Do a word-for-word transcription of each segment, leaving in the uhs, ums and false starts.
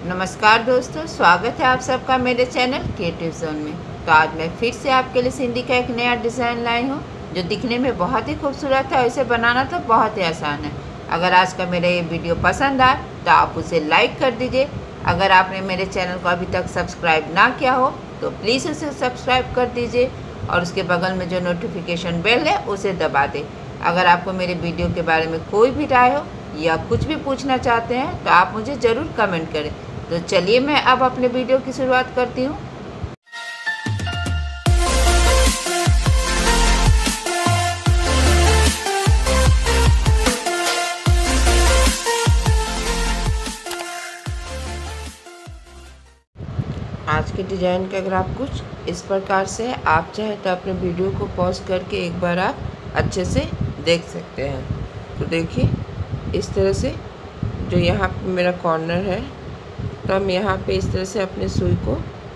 नमस्कार दोस्तों, स्वागत है आप सबका मेरे चैनल क्रिएटिव जोन में। तो आज मैं फिर से आपके लिए सिंधी का एक नया डिज़ाइन लाई हूँ जो दिखने में बहुत ही खूबसूरत है और इसे बनाना तो बहुत ही आसान है। अगर आज का मेरा ये वीडियो पसंद आए तो आप उसे लाइक कर दीजिए। अगर आपने मेरे चैनल को अभी तक सब्सक्राइब ना किया हो तो प्लीज़ उसे सब्सक्राइब कर दीजिए और उसके बगल में जो नोटिफिकेशन बेल है उसे दबा दें। अगर आपको मेरे वीडियो के बारे में कोई भी राय हो या कुछ भी पूछना चाहते हैं तो आप मुझे ज़रूर कमेंट करें। तो चलिए मैं अब अपने वीडियो की शुरुआत करती हूँ। आज के डिज़ाइन का अगर आप कुछ इस प्रकार से है, आप चाहे तो अपने वीडियो को पॉज करके एक बार आप अच्छे से देख सकते हैं। तो देखिए इस तरह से जो यहाँ पे मेरा कॉर्नर है, तो हम यहाँ पे इस तरह से अपने सुई को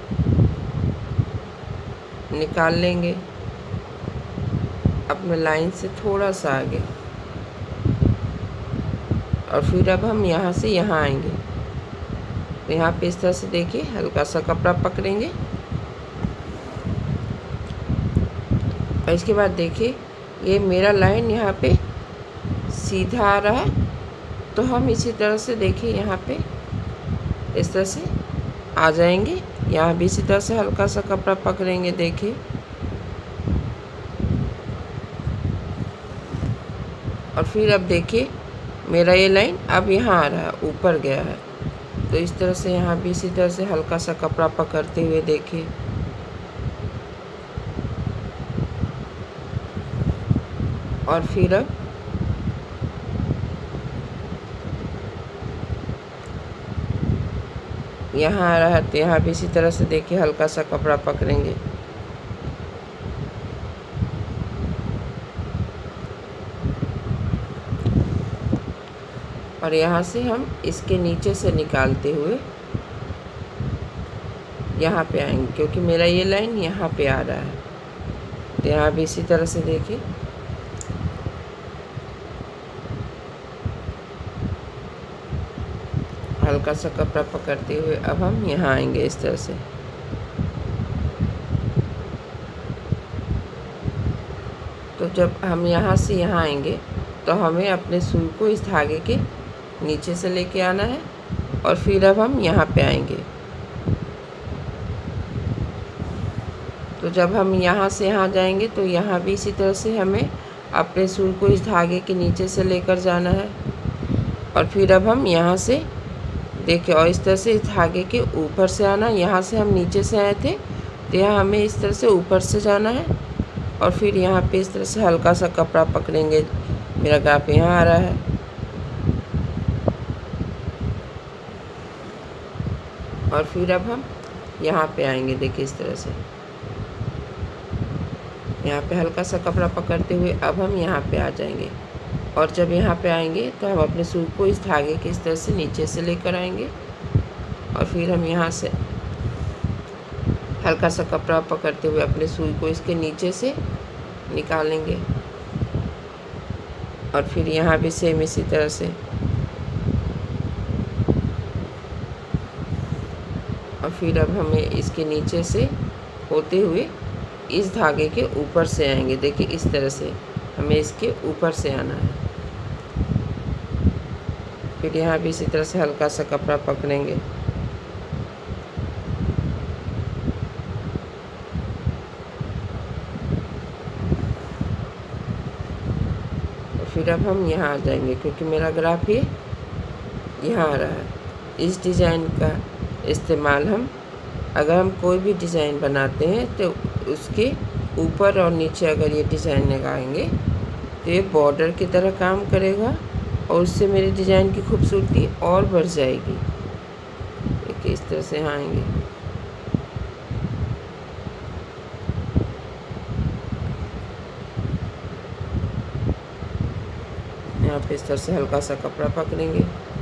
निकाल लेंगे अपने लाइन से थोड़ा सा आगे, और फिर अब हम यहाँ से यहाँ आएंगे। तो यहाँ पे इस तरह से देखिए हल्का सा कपड़ा पकड़ेंगे और इसके बाद देखिए ये मेरा लाइन यहाँ पे सीधा आ रहा है, तो हम इसी तरह से देखिए यहाँ पे इस तरह से आ जाएंगे। यहाँ भी इसी तरह से हल्का सा कपड़ा पकड़ेंगे देखिए, और फिर अब देखिए मेरा ये लाइन अब यहाँ आ रहा है, ऊपर गया है। तो इस तरह से यहाँ भी इसी तरह से हल्का सा कपड़ा पकड़ते हुए देखिए, और फिर अब यहाँ आ रहा है तो यहाँ भी इसी तरह से देखिए हल्का सा कपड़ा पकड़ेंगे, और यहाँ से हम इसके नीचे से निकालते हुए यहाँ पे आएंगे, क्योंकि मेरा ये लाइन यहाँ पे आ रहा है। तो यहाँ भी इसी तरह से देखिए हल्का सा कपड़ा पकड़ते हुए अब हम यहाँ आएंगे इस तरह से। तो जब हम यहाँ से यहाँ आएंगे तो हमें अपने सुई को इस धागे के नीचे से लेके आना है, और फिर अब हम यहाँ पे आएंगे। तो जब हम यहाँ से यहाँ जाएंगे तो यहाँ भी इसी तरह से हमें अपने सुई को इस धागे के नीचे से लेकर जाना है, और फिर अब हम यहाँ से देखिए और इस तरह से इस धागे के ऊपर से आना। यहाँ से हम नीचे से आए थे तो यहाँ हमें इस तरह से ऊपर से जाना है, और फिर यहाँ पे इस तरह से हल्का सा कपड़ा पकड़ेंगे। मेरा ग्राफ यहाँ आ रहा है, और फिर अब हम यहाँ पे आएंगे देखिए इस तरह से। यहाँ पे हल्का सा कपड़ा पकड़ते हुए अब हम यहाँ पे आ जाएंगे, और जब यहाँ पे आएंगे तो हम अपने सुई को इस धागे के इस तरह से नीचे से लेकर आएंगे, और फिर हम यहाँ से हल्का सा कपड़ा पकड़ते हुए अपने सुई को इसके नीचे से निकालेंगे, और फिर यहाँ भी सेम इसी तरह से, और फिर अब हमें इसके नीचे से होते हुए इस धागे के ऊपर से आएंगे। देखिए इस तरह से हमें इसके ऊपर से आना है। फिर यहाँ भी इसी तरह से हल्का सा कपड़ा पकड़ेंगे, फिर अब हम यहाँ आ जाएंगे, क्योंकि मेरा ग्राफ ये यहाँ आ रहा है। इस डिज़ाइन का इस्तेमाल हम अगर हम कोई भी डिज़ाइन बनाते हैं तो उसके ऊपर और नीचे अगर ये डिज़ाइन लगाएंगे तो ये बॉर्डर की तरह काम करेगा, और उससे मेरे डिज़ाइन की खूबसूरती और बढ़ जाएगी। देखिए इस तरह से यहाँ आएंगे, यहाँ पे इस तरह से हल्का सा कपड़ा पकड़ेंगे,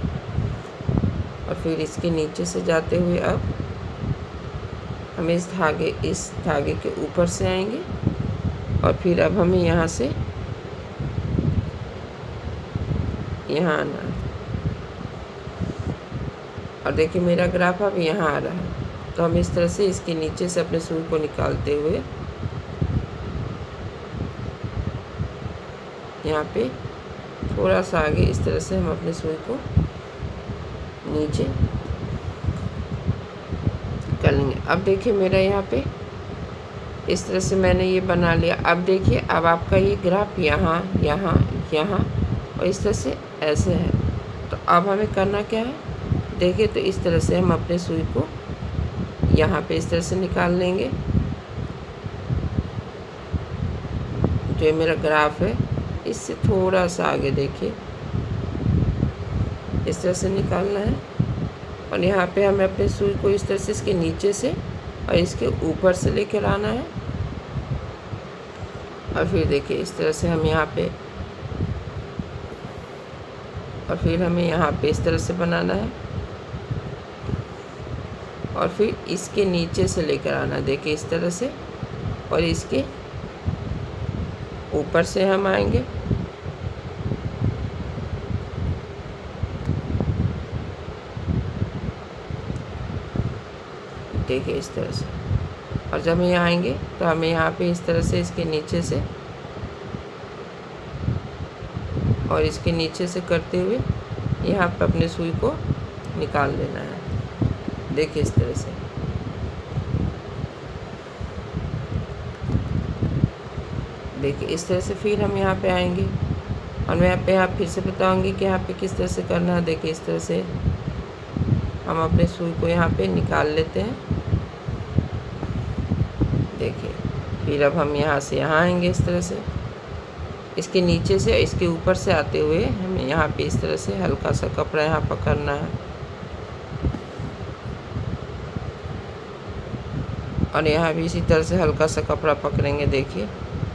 और फिर इसके नीचे से जाते हुए अब हम इस धागे इस धागे के ऊपर से आएंगे, और फिर अब हमें यहाँ से यहाँ आना है। और देखिए मेरा ग्राफ अब यहाँ आ रहा है। तो हम इस तरह से इसके नीचे से अपने सुई को निकालते हुए यहाँ पे थोड़ा सा आगे इस तरह से हम अपने सुई को नीचे कर लेंगे। अब देखिए मेरा यहाँ पे इस तरह से मैंने ये बना लिया। अब देखिए अब आपका ये ग्राफ यहाँ यहाँ यहाँ और इस तरह से ऐसे है। तो अब हमें करना क्या है, देखिए तो इस तरह से हम अपने सुई को यहाँ पे इस तरह से निकाल लेंगे। जो मेरा ग्राफ है इससे थोड़ा सा आगे देखिए इस तरह से निकालना है। और यहाँ पे हमें अपने सुई को इस तरह से इसके नीचे से और इसके ऊपर से लेकर आना है। और फिर देखिए इस तरह से हम यहाँ पे और फिर हमें यहाँ पे इस तरह से बनाना है और फिर इसके नीचे से लेकर आना, देखिए इस तरह से, और इसके ऊपर से हम आएंगे। देखिए इस तरह से, और जब हम यहाँ आएंगे तो हमें यहाँ पे इस तरह से इसके नीचे से और इसके नीचे से करते हुए यहाँ पे अपने सुई को निकाल लेना है। देखिए इस तरह से। देखिए इस तरह से फिर हम यहाँ पे आएंगे और मैं यहाँ पे यहाँ फिर से बताऊंगी कि यहाँ पे किस तरह से करना है। देखिए इस तरह से हम अपने सुई को यहाँ पे निकाल लेते हैं। देखिए फिर अब हम यहाँ से यहाँ आएंगे इस तरह से, इसके नीचे से इसके ऊपर से आते हुए हमें यहाँ पे इस तरह से हल्का सा कपड़ा यहाँ पकड़ना है और यहाँ भी इसी तरह से हल्का सा कपड़ा पकड़ेंगे। देखिए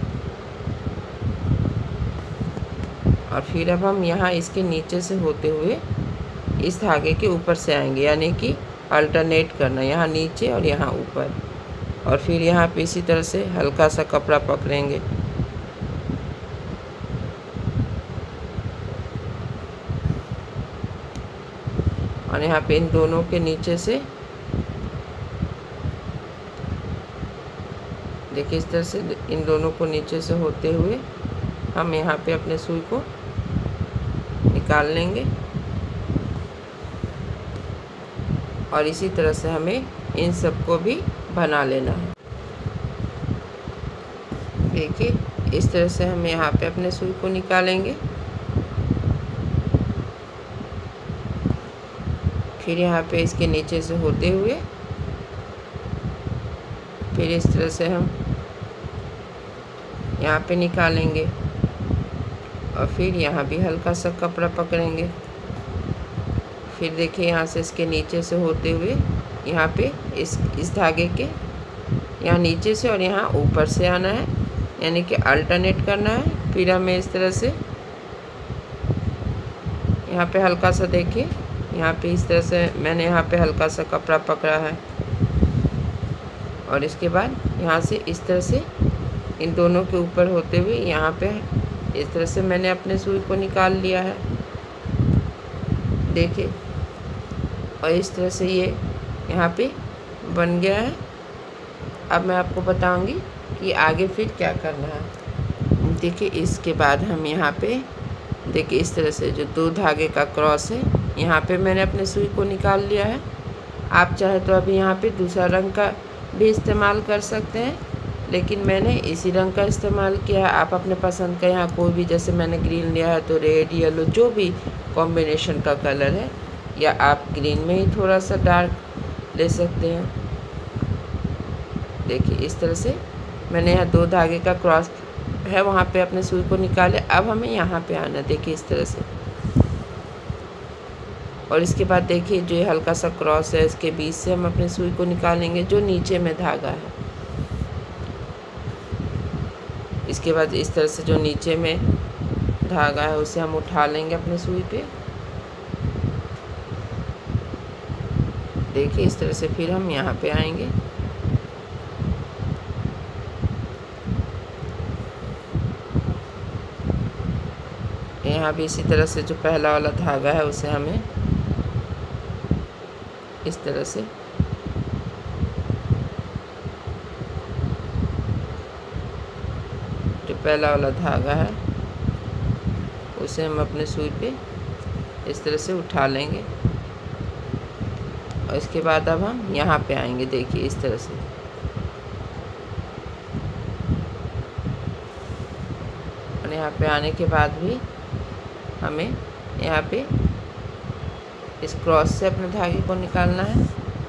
और फिर अब हम यहाँ इसके नीचे से होते हुए इस धागे के ऊपर से आएंगे, यानी कि अल्टरनेट करना, यहाँ नीचे और यहाँ ऊपर। और फिर यहाँ पे इसी तरह से हल्का सा कपड़ा पकड़ेंगे और यहाँ पे इन दोनों के नीचे से देखिए इस तरह से इन दोनों को नीचे से होते हुए हम यहाँ पे अपने सुई को निकाल लेंगे और इसी तरह से हमें इन सबको भी बना लेना है। देखिए इस तरह से हम यहाँ पे अपने सुई को निकालेंगे। फिर यहाँ पे इसके नीचे से होते हुए फिर इस तरह से हम यहाँ पे निकालेंगे और फिर यहाँ भी हल्का सा कपड़ा पकड़ेंगे। फिर देखिए यहाँ से इसके नीचे से होते हुए यहाँ पे इस इस धागे के यहाँ नीचे से और यहाँ ऊपर से आना है, यानी कि अल्टरनेट करना है। फिर हमें इस तरह से यहाँ पे हल्का सा देखिए यहाँ पे इस तरह से मैंने यहाँ पे हल्का सा कपड़ा पकड़ा है और इसके बाद यहाँ से इस तरह से इन दोनों के ऊपर होते हुए यहाँ पे इस तरह से मैंने अपने सुई को निकाल लिया है। देखिए और इस तरह से ये यहाँ पे बन गया है। अब मैं आपको बताऊंगी कि आगे फिर क्या करना है। देखिए इसके बाद हम यहाँ पे देखिए इस तरह से जो दो धागे का क्रॉस है यहाँ पे मैंने अपने सुई को निकाल लिया है। आप चाहे तो अभी यहाँ पे दूसरा रंग का भी इस्तेमाल कर सकते हैं, लेकिन मैंने इसी रंग का इस्तेमाल किया है। आप अपने पसंद का यहाँ कोई भी, जैसे मैंने ग्रीन लिया है तो रेड, येलो, जो भी कॉम्बिनेशन का कलर है, या आप ग्रीन में ही थोड़ा सा डार्क ले सकते हैं। देखिए इस तरह से मैंने यहाँ दो धागे का क्रॉस है वहाँ पे अपने सुई को निकाले। अब हमें यहाँ पे आना, देखिए इस तरह से, और इसके बाद देखिए जो ये हल्का सा क्रॉस है इसके बीच से हम अपने सुई को निकालेंगे जो नीचे में धागा है। इसके बाद इस तरह से जो नीचे में धागा है उसे हम उठा लेंगे अपने सुई पे। देखिए इस तरह से फिर हम यहाँ पे आएंगे यहाँ भी इसी तरह से जो पहला वाला धागा है उसे हमें इस तरह से जो पहला वाला धागा है उसे हम अपने सुई पे इस तरह से उठा लेंगे और इसके बाद अब हम यहाँ पे आएंगे। देखिए इस तरह से और यहाँ पे आने के बाद भी हमें यहाँ पे इस क्रॉस से अपने धागे को निकालना है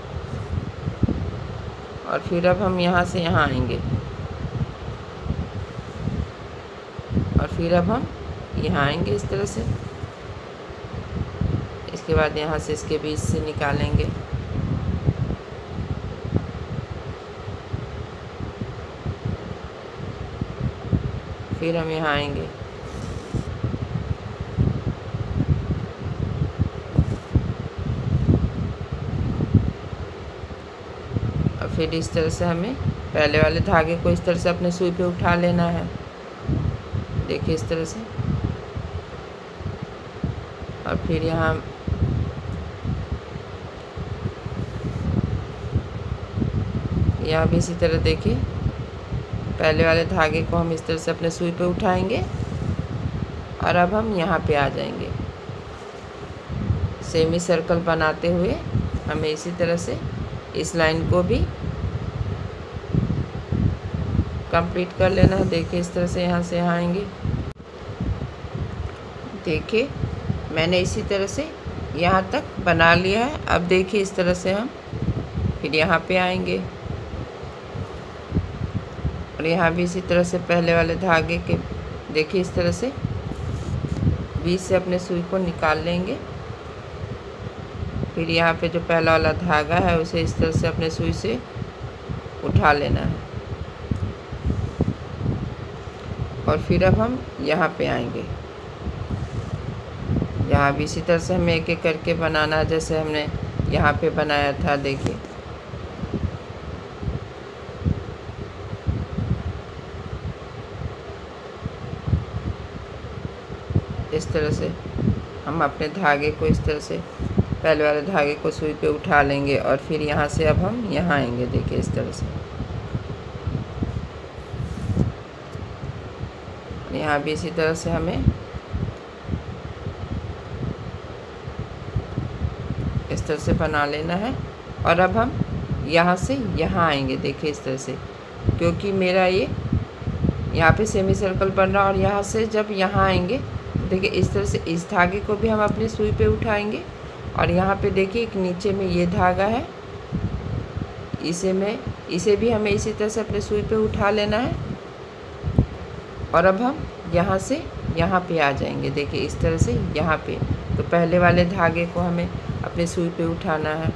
और फिर अब हम यहाँ से यहाँ आएंगे और फिर अब हम यहाँ आएंगे इस तरह से। इसके बाद यहाँ से इसके बीच से निकालेंगे फिर हम यहाँ आएंगे और फिर इस तरह से हमें पहले वाले धागे को इस तरह से अपने सुई पे उठा लेना है। देखिए इस तरह से और फिर यहाँ यहाँ भी इसी तरह देखिए पहले वाले धागे को हम इस तरह से अपने सुई पे उठाएंगे और अब हम यहाँ पे आ जाएंगे। सेमी सर्कल बनाते हुए हमें इसी तरह से इस लाइन को भी कंप्लीट कर लेना है। देखिए इस तरह से यहाँ से यहाँ आएंगे। देखिए मैंने इसी तरह से यहाँ तक बना लिया है। अब देखिए इस तरह से हम फिर यहाँ पे आएंगे और यहाँ भी इसी तरह से पहले वाले धागे के देखिए इस तरह से बीच से अपने सुई को निकाल लेंगे। फिर यहाँ पे जो पहला वाला धागा है उसे इस तरह से अपने सुई से उठा लेना है और फिर अब हम यहाँ पे आएंगे। यहाँ भी इसी तरह से हमें एक एक करके बनाना है जैसे हमने यहाँ पे बनाया था। देखिए इस तरह से हम अपने धागे को इस तरह से पहले वाले धागे को सुई पे उठा लेंगे और फिर यहाँ से अब हम यहाँ आएंगे। देखिए इस तरह से यहाँ भी इसी तरह से हमें इस तरह से बना लेना है और अब हम यहाँ से यहाँ आएंगे। देखिए इस तरह से क्योंकि मेरा ये यहाँ पे सेमी सर्कल बन रहा है और यहाँ से जब यहाँ आएंगे देखिए इस तरह से इस धागे को भी हम अपनी सुई पे उठाएंगे और यहाँ पे देखिए एक नीचे में ये धागा है इसे में इसे भी हमें इसी तरह से अपने सुई पे उठा लेना है और अब हम यहाँ से यहाँ पे आ जाएंगे। देखिए इस तरह से यहाँ पे तो पहले वाले धागे को हमें अपने सुई पे उठाना है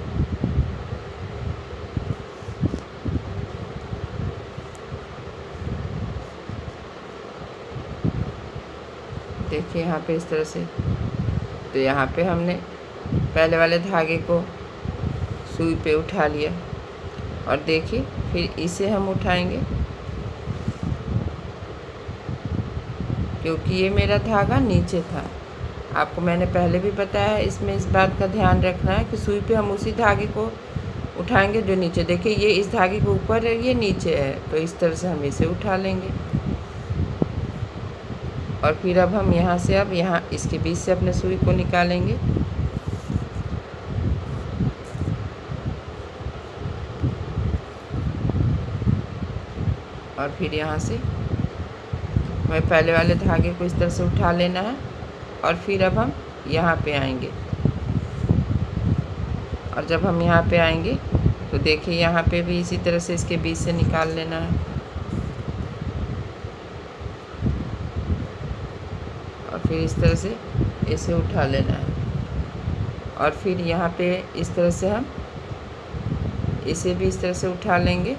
देखिए यहाँ पे इस तरह से। तो यहाँ पे हमने पहले वाले धागे को सुई पे उठा लिया और देखिए फिर इसे हम उठाएंगे क्योंकि ये मेरा धागा नीचे था। आपको मैंने पहले भी बताया है, इसमें इस बात का ध्यान रखना है कि सुई पे हम उसी धागे को उठाएंगे जो नीचे। देखिए ये इस धागे के ऊपर है, ये नीचे है, तो इस तरह से हम इसे उठा लेंगे और फिर अब हम यहाँ से अब यहाँ इसके बीच से अपने सुई को निकालेंगे और फिर यहाँ से हमें पहले वाले धागे को इस तरह से उठा लेना है और फिर अब हम यहाँ पे आएंगे और जब हम यहाँ पे आएंगे तो देखिए यहाँ पे भी इसी तरह से इसके बीच से निकाल लेना है और फिर इस तरह से इसे उठा लेना है और फिर यहाँ पे इस तरह से हम इसे भी इस तरह से उठा लेंगे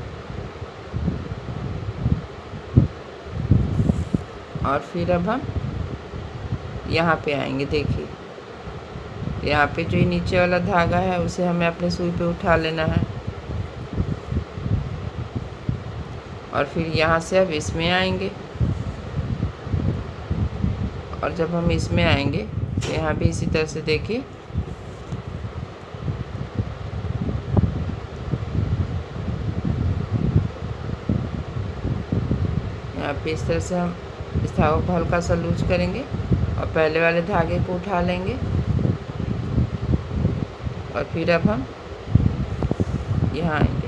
और फिर अब हम यहाँ पे आएंगे। देखिए यहाँ पे जो नीचे वाला धागा है उसे हमें अपने सुई पे उठा लेना है और फिर यहाँ से अब इसमें आएंगे और जब हम इसमें आएंगे तो यहाँ भी इसी तरह से देखिए यहाँ पे इस तरह से हम इस धागे को हल्का सा लूज करेंगे और पहले वाले धागे को उठा लेंगे और फिर अब हम यहाँ आएंगे।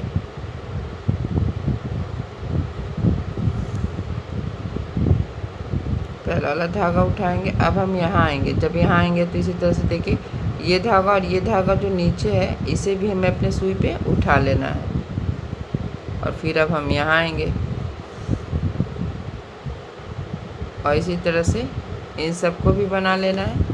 पहला वाला धागा उठाएंगे। अब हम यहाँ आएंगे। जब यहाँ आएंगे तो इसी तरह से देखिए ये धागा और ये धागा जो नीचे है इसे भी हमें अपने सुई पे उठा लेना है और फिर अब हम यहाँ आएंगे और इसी तरह से इन सबको भी बना लेना है।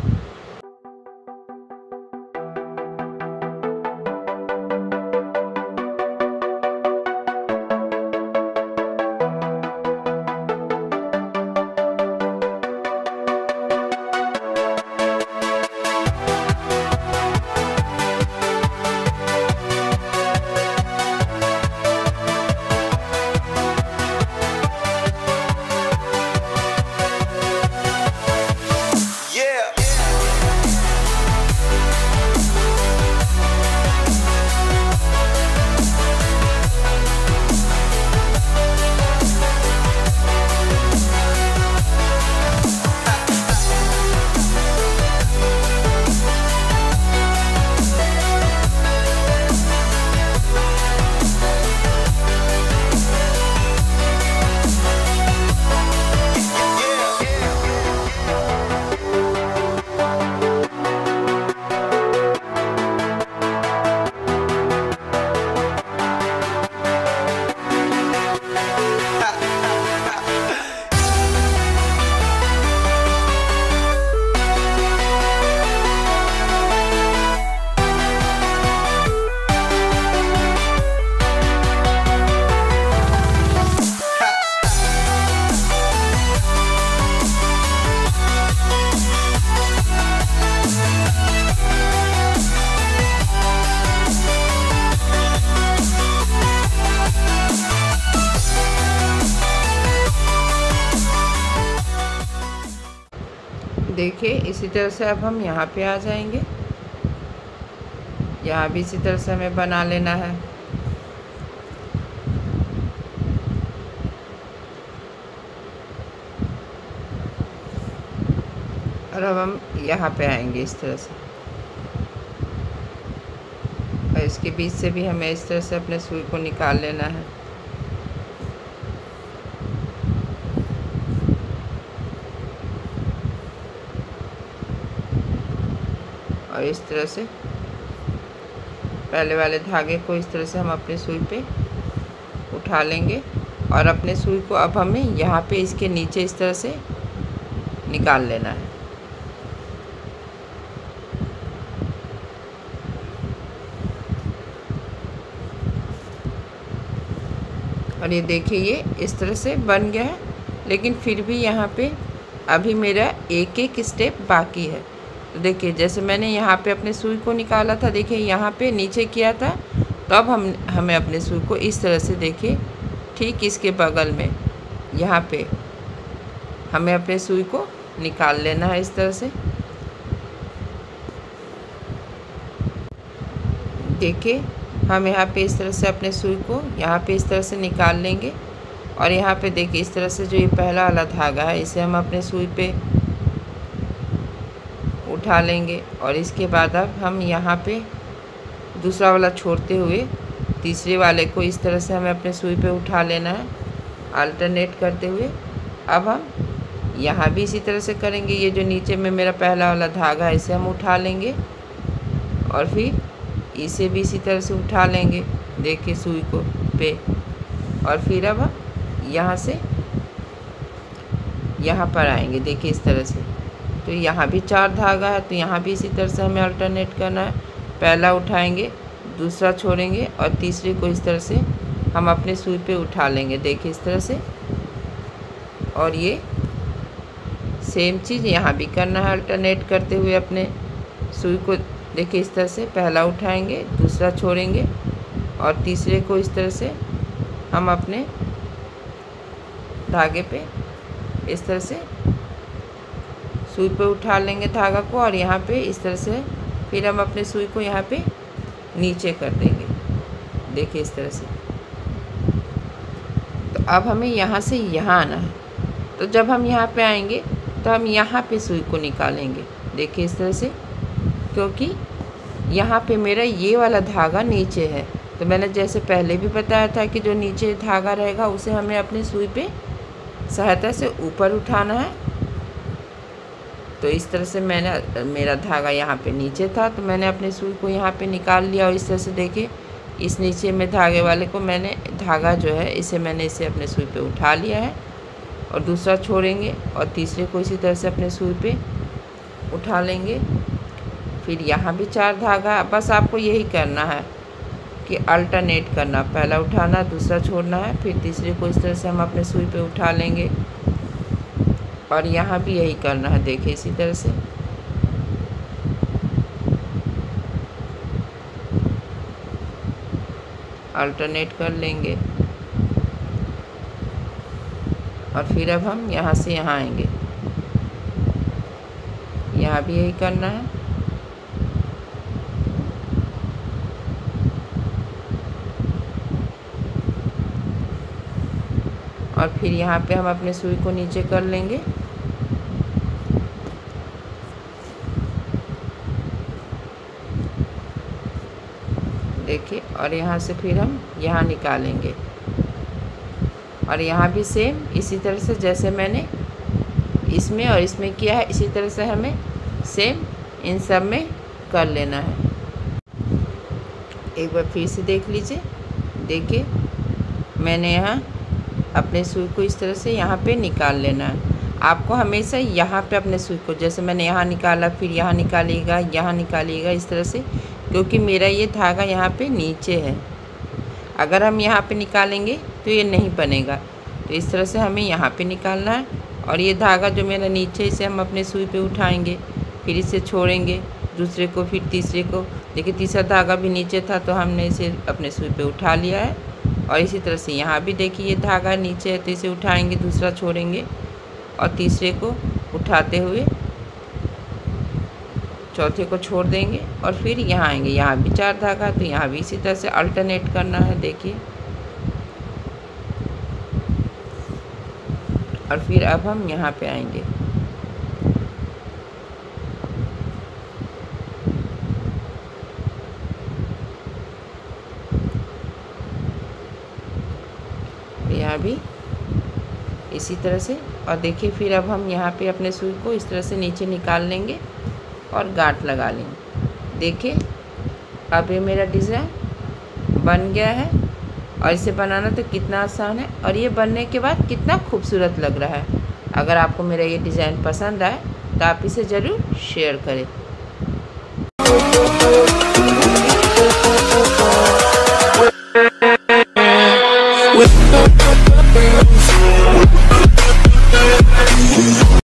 देखिए इसी तरह से अब हम यहाँ पे आ जाएंगे। यहाँ भी इसी तरह से हमें बना लेना है। और अब हम यहाँ पे आएंगे इस तरह से और इसके बीच से भी हमें इस तरह से अपने सुई को निकाल लेना है। और इस तरह से पहले वाले धागे को इस तरह से हम अपने सुई पे उठा लेंगे और अपने सुई को अब हमें यहाँ पे इसके नीचे इस तरह से निकाल लेना है। और ये देखिए ये इस तरह से बन गया है, लेकिन फिर भी यहाँ पे अभी मेरा एक एक स्टेप बाकी है। तो देखिए जैसे मैंने यहाँ पे अपने सुई को निकाला था, देखिए यहाँ पे नीचे किया था, तो अब हम हमें अपने सुई को इस तरह से देखिए ठीक इसके बगल में यहाँ पे हमें अपने सुई को निकाल लेना है इस तरह से। देखिए हम यहाँ पे इस तरह से अपने सुई को यहाँ पे इस तरह से निकाल लेंगे और यहाँ पे देखिए इस तरह से जो ये पहला वाला धागा है इसे हम अपने सुई पे उठा लेंगे और इसके बाद अब हम यहाँ पे दूसरा वाला छोड़ते हुए तीसरे वाले को इस तरह से हमें अपने सुई पे उठा लेना है, अल्टरनेट करते हुए। अब हम यहाँ भी इसी तरह से करेंगे। ये जो नीचे में मेरा पहला वाला धागा है इसे हम उठा लेंगे और फिर इसे भी इसी तरह से उठा लेंगे, देखिए सुई को पे। और फिर अब हम यहाँ से यहाँ पर आएंगे, देखिए इस तरह से। तो यहाँ भी चार धागा है, तो यहाँ भी इसी तरह से हमें अल्टरनेट करना है। पहला उठाएंगे, दूसरा छोड़ेंगे और तीसरे को इस तरह से हम अपने सुई पे उठा लेंगे, देखिए इस तरह से। और ये सेम चीज़ यहाँ भी करना है, अल्टरनेट करते हुए अपने सुई को, देखिए इस तरह से। पहला उठाएंगे, दूसरा छोड़ेंगे और तीसरे को इस तरह से हम अपने धागे पे इस तरह से सुई पे उठा लेंगे धागा को और यहाँ पे इस तरह से फिर हम अपने सुई को यहाँ पे नीचे कर देंगे, देखिए इस तरह से। तो अब हमें यहाँ से यहाँ आना है। तो जब हम यहाँ पे आएंगे तो हम यहाँ पे सुई को निकालेंगे। देखिए इस तरह से, क्योंकि यहाँ पे मेरा ये वाला धागा नीचे है। तो मैंने जैसे पहले भी बताया था कि जो नीचे धागा रहेगा उसे हमें अपनी सुई पे सहायता से ऊपर उठाना है। तो इस तरह से मैंने, मेरा धागा यहाँ पे नीचे था तो मैंने अपनी सुई को यहाँ पे निकाल लिया। और इस तरह से देखिए, इस नीचे में धागे वाले को मैंने, धागा जो है इसे मैंने इसे अपने सुई पे उठा लिया है। और दूसरा छोड़ेंगे और तीसरे को इसी तरह से अपने सुई पे उठा लेंगे। फिर यहाँ भी चार धागा, बस आपको यही करना है कि अल्टरनेट करना, पहला उठाना दूसरा छोड़ना है, फिर तीसरे को इस तरह से हम अपने सुई पे उठा लेंगे। और यहाँ भी यही करना है, देखिए इसी तरह से। अल्टरनेट कर लेंगे और फिर अब हम यहाँ से यहाँ आएंगे। यहाँ भी यही करना है। और फिर यहाँ पे हम अपने सुई को नीचे कर लेंगे। देखिए, और यहाँ से फिर हम यहाँ निकालेंगे। और यहाँ भी सेम इसी तरह से जैसे मैंने इसमें और इसमें किया है, इसी तरह से हमें सेम इन सब में कर लेना है। एक बार फिर से देख लीजिए। देखिए, मैंने यहाँ अपने सुई को इस तरह से यहाँ पे निकाल लेना है। आपको हमेशा यहाँ पे अपने सुई को, जैसे मैंने यहाँ निकाला फिर यहाँ निकालिएगा, यहाँ निकालिएगा इस तरह से, क्योंकि मेरा ये धागा यहाँ पे नीचे है। अगर हम यहाँ पे निकालेंगे तो ये नहीं बनेगा। तो इस तरह से हमें यहाँ पे निकालना है। और ये धागा जो मेरा नीचे, इसे हम अपने सुई पे उठाएंगे, फिर इसे छोड़ेंगे, दूसरे को फिर तीसरे को। देखिए तीसरा धागा भी नीचे था तो हमने इसे अपने सुई पे उठा लिया है। और इसी तरह से यहाँ भी देखिए ये धागा नीचे है तो इसे उठाएंगे, दूसरा छोड़ेंगे और तीसरे को उठाते हुए चौथे को छोड़ देंगे। और फिर यहाँ आएंगे, यहाँ भी चार धागा, तो यहाँ भी इसी तरह से अल्टरनेट करना है। देखिए, और फिर अब हम यहाँ पे आएंगे। यहाँ भी इसी तरह से। और देखिए फिर अब हम यहाँ पे अपने सुई को इस तरह से नीचे निकाल लेंगे और गांठ लगा लेंगे। देखिए, अब ये मेरा डिज़ाइन बन गया है। और इसे बनाना तो कितना आसान है, और ये बनने के बाद कितना खूबसूरत लग रहा है। अगर आपको मेरा ये डिज़ाइन पसंद आए तो आप इसे ज़रूर शेयर करें।